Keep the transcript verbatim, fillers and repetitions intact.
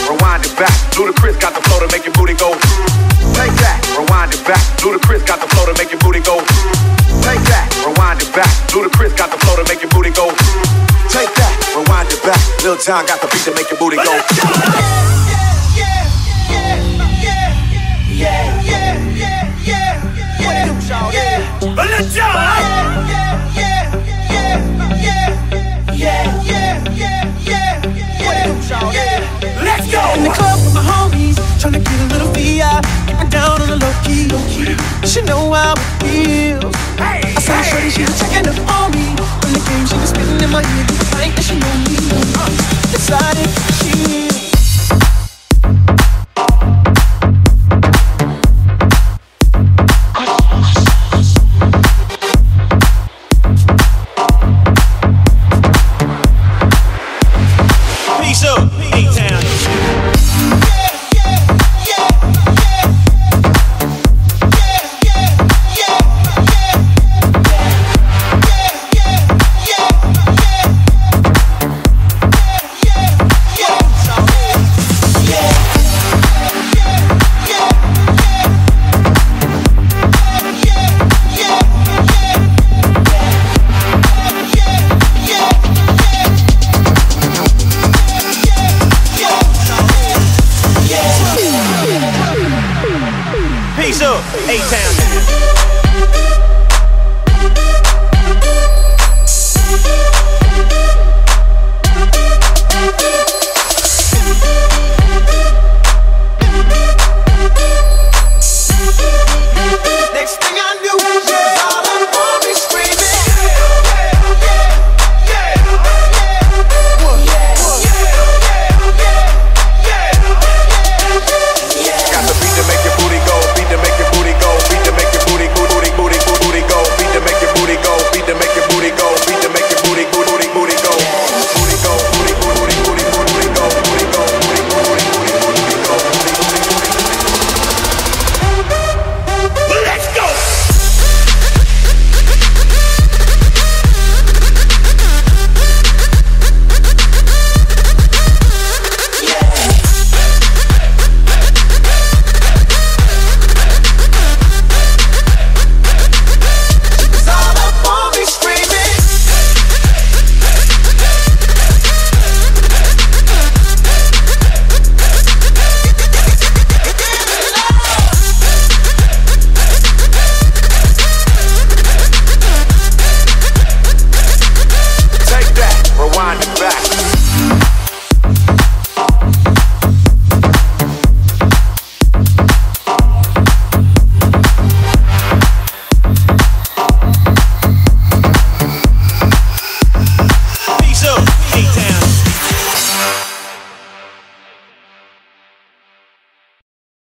rewind it back. Ludacris got the flow to make your booty go. Take that, rewind it back. Ludacris got the flow to make your booty go. Take that, rewind it back. Ludacris got the flow to make your booty go. Take that, rewind it back. Lil Jon got the beat to make your booty go. Yeah, yeah, yeah, yeah, yeah, yeah. Lil Jon. Yeah, yeah, yeah, yeah, yeah, yeah, yeah, yeah. Let's go. In the club with my homies, tryna get a little V I, get me down on the low key. She know how it feels. I saw shorty, she was checking up on me. From the game, she was spitting in my ear, like that she know me. Decided she. Peace up, A-Town.